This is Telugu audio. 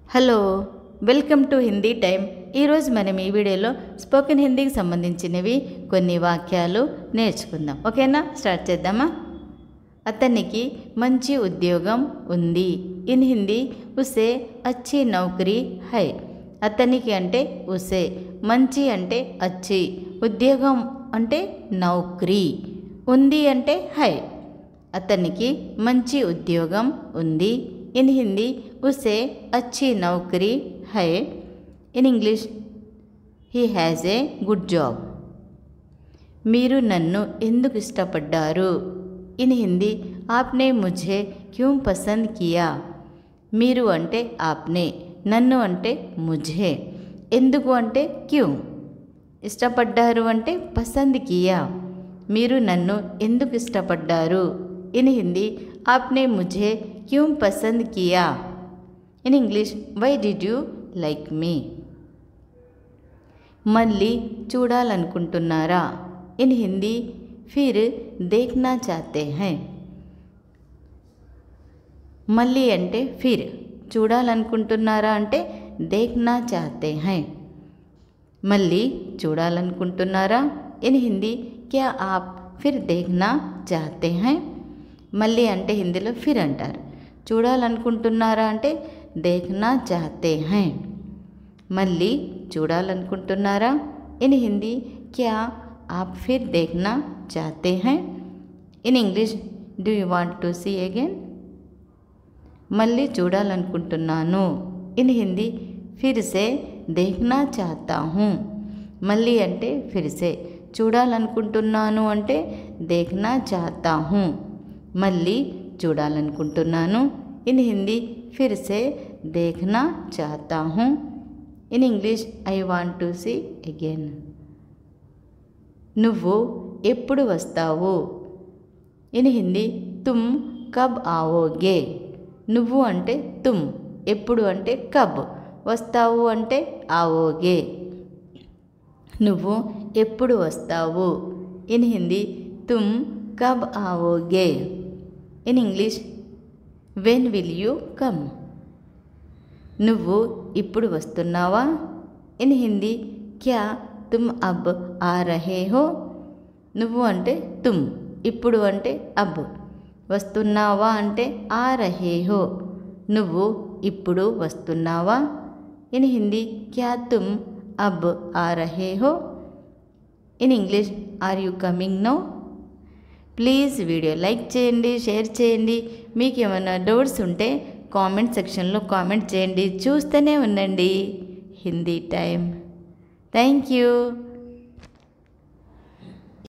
Hello, welcome to Hindi time. ఈరోజు మనం ఈ వీడియోలో స్పోకెన్ హిందీకి సంబంధించినవి కొన్ని వాక్యాలు నేర్చుకుందాం. ఓకేనా? స్టార్ట్ చేద్దామా? అతనికి మంచి ఉద్యోగం ఉంది. ఇన్ హిందీ ఉసే అచ్చి నౌకరీ హై. అతనికి అంటే ఉసే, మంచి అంటే అచ్చి, ఉద్యోగం అంటే నౌకరీ, ఉంది అంటే హై. అతనికి మంచి ఉద్యోగం ఉంది. ఇన్ హిందీ उसे अच्छी नौकरी है. In English he has a good job. మీరు నన్ను ఎందుకు ఇష్టపడ్డారు? ఇన్ హిందీ ఆప్నే ముझे క్యూं పసంద్ కియా. మీరు అంటే ఆప్నే, నన్ను అంటే ముझे, ఎందుకు అంటే క్యూं, ఇష్టపడ్డారు అంటే పసంద్ కియా. మీరు నన్ను ఎందుకు ఇష్టపడ్డారు? ఇన్ హిందీ ఆప్నే ముझे క్యూं పసంద్ కియా. In English, why did you like me? మళ్ళీ చూడాలనుకుంటున్నారా? In Hindi Phir దేఖ్నా చాతే high. మళ్ళీ అంటే ఫిర్, చూడాలనుకుంటున్నారా అంటే దేఖ్నా చాతే హై. మళ్ళీ చూడాలనుకుంటున్నారా? ఇన్ హిందీ క్యా ఆప్ ఫిర్ దేఖ్నా చాతే హై. మళ్ళీ అంటే హిందీలో ఫిర్ అంటారు. చూడాలనుకుంటున్నారా అంటే देखना चाहते हैं. మళ్ళీ చూడాలనుకుంటున్నారా? ఇన్ హిందీ క్యా आप फिर देखना चाहते हैं. In English do you want to see again. మళ్ళీ చూడాలనుకుంటున్నాను. ఇన్ హిందీ फिर से देखना चाहता हूँ. మళ్ళీ అంటే फिर से, చూడాలనుకుంటున్నాను అంటే देखना चाहता हूँ. మళ్ళీ చూడాలనుకుంటున్నాను. इन हिंदी फिर से देखना चाहता हूँ. In English I want to see again. నువ్వు ఎప్పుడు వస్తావు? ఇన్ హిందీ తుమ్ కబ్ आओगे. నువ్వు అంటే తుమ్, ఎప్పుడు అంటే కబ్, వస్తావు అంటే आओगे. నువ్వు ఎప్పుడు వస్తావు? ఇన్ హిందీ తుమ్ కబ్ आओगे. In English when will you come. నువ్వు ఇప్పుడు వస్తున్నావా? ఇన్ హిందీ క్యా తుమ్ అబ్ ఆ రహే హో. నువ్వు అంటే తుమ్, ఇప్పుడు అంటే అబ్, వస్తున్నావా అంటే ఆ రహే హో. నువ్వు ఇప్పుడు వస్తున్నావా? ఇన్ హిందీ క్యా తుమ్ అబ్ ఆ రహే హో. In English are you coming now. Please video like చేయండి, షేర్ చేయండి. మీకు ఏమైనా డౌట్స్ ఉంటే కామెంట్ సెక్షన్లో కామెంట్ చేయండి. చూస్తూనే ఉండండి హిందీ టైం. Thank you.